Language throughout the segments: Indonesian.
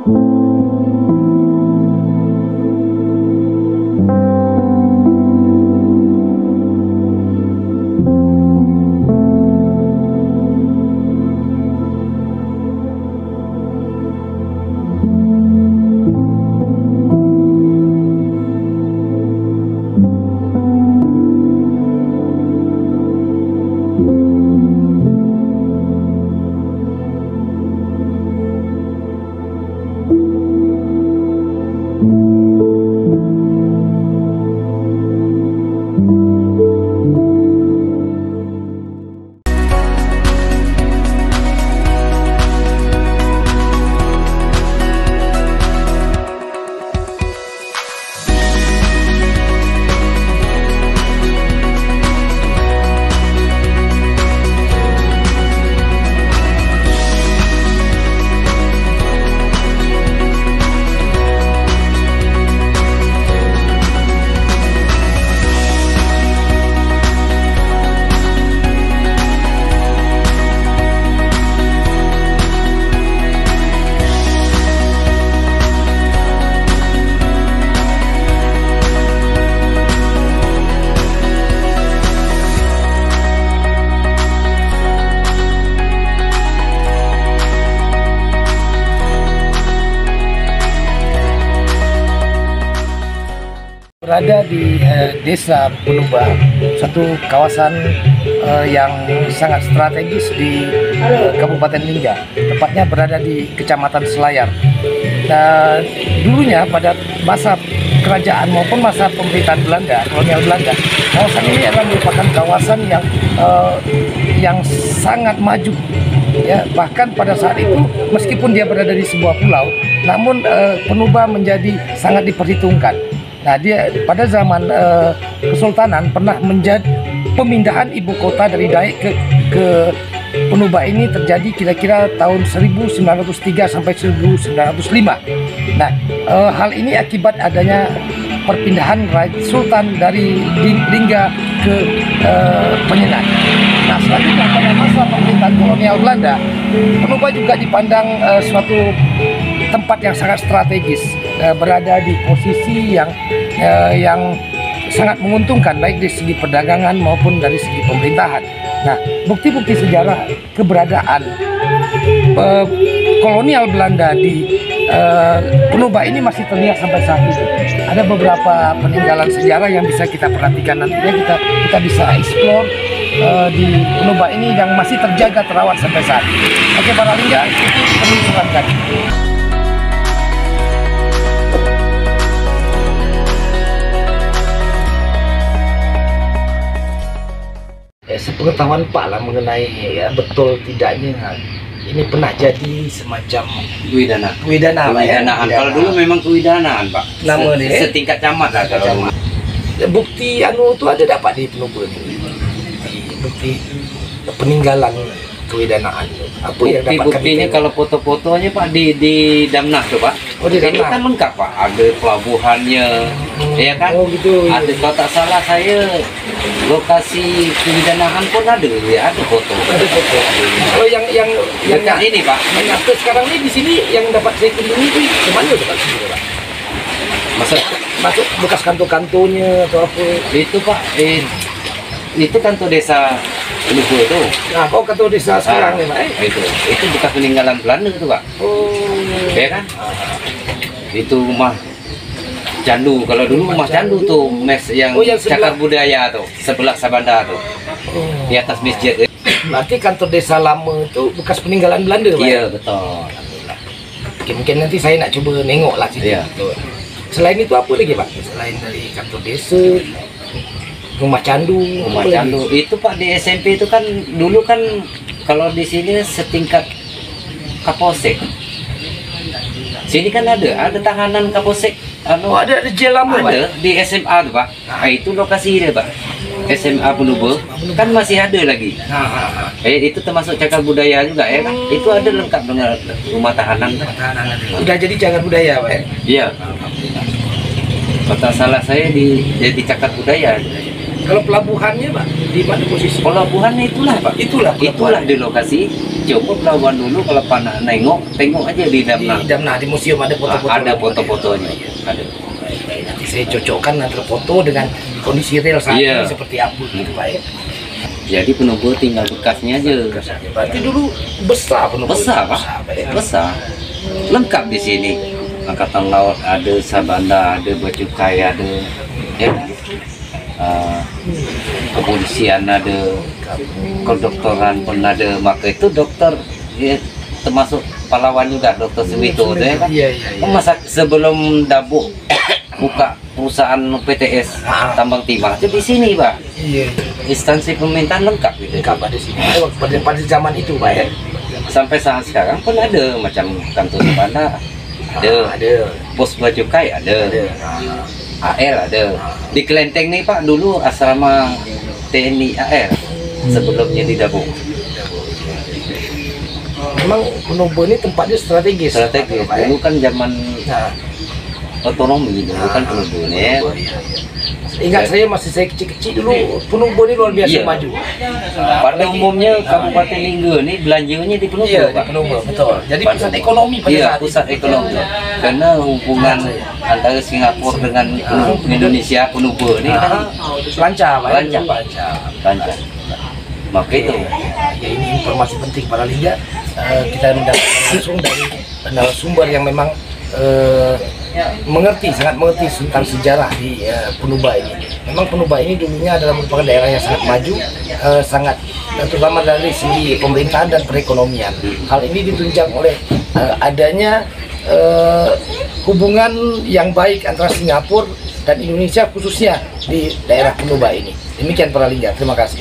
Berada di Desa Penuba, satu kawasan yang sangat strategis di Kabupaten Lingga, tepatnya berada di Kecamatan Selayar. Dan dulunya pada masa kerajaan maupun masa pemerintahan Belanda, kolonial Belanda, kawasan ini adalah merupakan kawasan yang sangat maju. Ya, bahkan pada saat itu meskipun dia berada di sebuah pulau, namun Penuba menjadi sangat diperhitungkan. Nah, dia pada zaman Kesultanan pernah menjadi pemindahan ibu kota dari Daik ke Penuba ini terjadi kira-kira tahun 1903 sampai 1905. Nah, hal ini akibat adanya perpindahan Sultan dari Lingga ke Penyengat. Nah, selanjutnya pada masa pemerintahan kolonial Belanda, Penuba juga dipandang suatu tempat yang sangat strategis, berada di posisi yang sangat menguntungkan baik dari segi perdagangan maupun dari segi pemerintahan. Nah, bukti-bukti sejarah keberadaan kolonial Belanda di Penuba ini masih terlihat sampai saat ini. Ada beberapa peninggalan sejarah yang bisa kita perhatikan, nantinya kita bisa explore di Penuba ini yang masih terjaga terawat sampai saat ini. Oke, para Lingga, itu penelusuran kami. Sepengetahuan Pak lah mengenai betul tidaknya ini pernah jadi semacam kewidanaan. Kalau dulu memang kewidanaan, Pak. Nama dia setingkat camat lah kalau. Bukti itu ada dapat di Penuba ini. Bukti peninggalan kewidanaan. Apa yang dapat buktinya kalau foto-fotonya Pak di Damnah tuh, Pak. Oh, di Damnah. Ini kan lengkap, Pak. Ada pelabuhannya, ya kan? Oh, gitu. Ada, kalau tak salah saya lokasi kewidanaan pun ada, ya, ada foto. Ada foto. Kalau yang dekat ini, Pak. Yang aktif sekarang ini di sini yang dapat saya kunjungi itu kemana Pak? Masuk bekas kantor-kantornya atau apa? Itu Pak, itu kantor desa Penuba itu. Nah, kok kantor desa sekarang nih Pak? Itu bekas peninggalan Belanda itu, Pak. Oh, ya kan? Itu rumah Candu. Kalau dulu rumah Candu tuh mes yang cagar budaya tuh, sebelah Sabanda tuh. Di atas masjid. Berarti kantor desa lama itu bekas peninggalan Belanda, Pak? Iya, betul. Mungkin nanti saya nak coba nengok lah situ. Iya. Selain itu apa lagi, Pak? Selain dari kantor desa, rumah Candu. Rumah Candu itu, Pak, di SMP itu kan dulu kan kalau di sini setingkat Kapolsek. Sini kan ada tahanan Kapolsek. Ada jail lama, Pak? Ada di SMA tuh, Pak. Nah, itu lokasi dia, Pak. SMA Penuba kan masih ada lagi. Itu termasuk cagar budaya juga, ya kan? Itu ada lengkap dengan rumah tahanan. Udah jadi cagar budaya, Pak? Iya. Kalau tak salah saya jadi cagar budaya. Kalau pelabuhannya, Pak, di mana posisi? Pelabuhannya itulah, Pak. Itulah di lokasi Coba Pelabuhan dulu kalau Pak tengok aja di Damna. Di Damna, di museum ada foto-foto. Ada foto-fotonya. Ada. Nanti saya cocokkan antara foto dengan kondisi real saat Iya. ini seperti apa gitu Pak ya. Jadi Penumbuk tinggal bekasnya aja. Berarti dulu besar Penumbuk. Besar, Pak. Pak ya. Besar. Lengkap di sini. Angkatan Laut ada, Sabanda ada, Bea Cukai ada, ya. Kepolisian ada, kedokteran pun ada. Maka itu dokter ya, termasuk pahlawan juga, Dokter Semito ya kan. Iya. Masa sebelum Dabuk buka perusahaan PTS tambang timah itu di sini Pak. Iya. Instansi pemerintahan lengkap gitu. Lengkap ada sini. Pada zaman itu Pak ya. Sampai saat sekarang pun ada macam kantor Sabanda ada, pos Bea Cukai ada, AL ada. Di Kelenteng nih Pak dulu asrama TNI AL sebelumnya di Dabuk. Memang Penumbuk ini tempatnya strategis. Strategi Pak ya. dulu kan zaman Nah, otonomi dulu kan Penumbuk ya. ingat saya masih saya kecil-kecil dulu Penumbuk ini luar biasa Iya. maju. Pada umumnya Kabupaten Lingga ini belanjanya di Penumbuk Iya, di Pak. Penumbuk betul. Jadi pusat ekonomi pada Iya, saat pusat itu. ekonomi. Karena hubungan antara Singapura dengan Indonesia Penumbuk ini kan Lancar, Pak. Lancar. lancar. Maka itu Ya, ini informasi penting para Lingga. Kita mendapatkan langsung dari narasumber yang memang sangat mengerti tentang sejarah di Penumbuk ini. Memang Penumbuk ini dulunya adalah merupakan daerah yang sangat maju, sangat terutama dari segi pemerintahan dan perekonomian. Hal ini ditunjang oleh adanya hubungan yang baik antara Singapura dan Indonesia khususnya di daerah Penumbuk ini. Demikian para Lingga, terima kasih.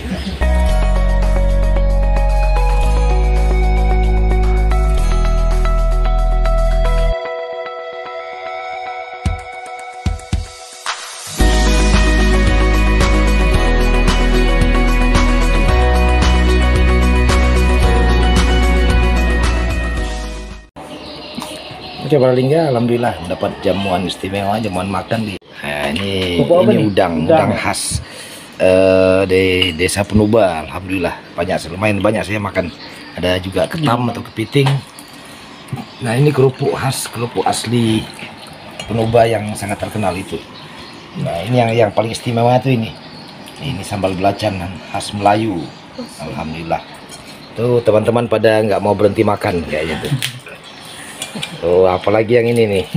Oke para Lingga, alhamdulillah mendapat jamuan istimewa, jamuan makan di. Nah, ini udang khas di Desa Penumbuk. Alhamdulillah lumayan banyak saya makan. Ada juga ketam atau kepiting. Nah ini kerupuk asli Penumbuk yang sangat terkenal itu. Nah ini yang paling istimewa itu ini. Ini sambal belacan khas Melayu. Alhamdulillah. Tuh teman-teman pada nggak mau berhenti makan kayaknya tuh. Oh, apalagi yang ini nih.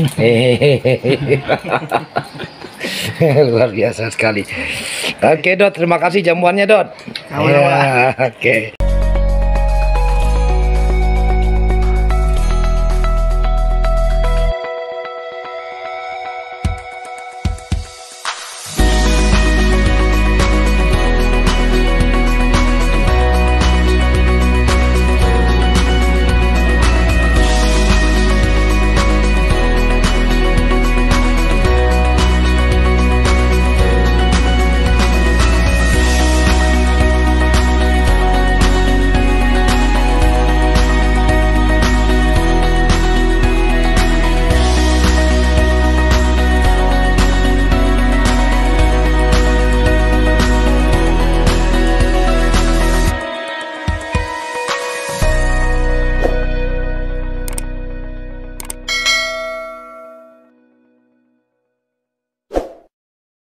Luar biasa sekali. Oke, Dot, terima kasih jamuannya, Dot. Ya, oke.